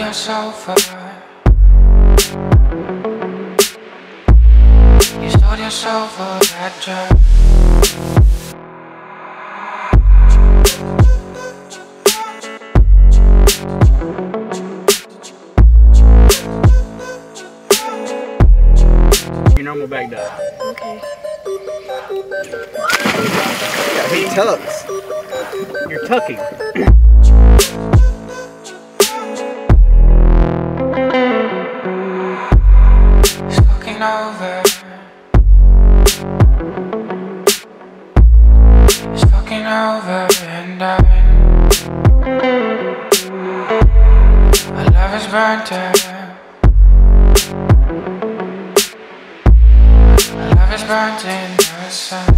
your sofa. You stole your soul for that job. Your normal back down. Okay. Yeah, he tucks. You're tucking. It's looking over. It's looking over and our love is burnt out. Our love is burnt in the sun.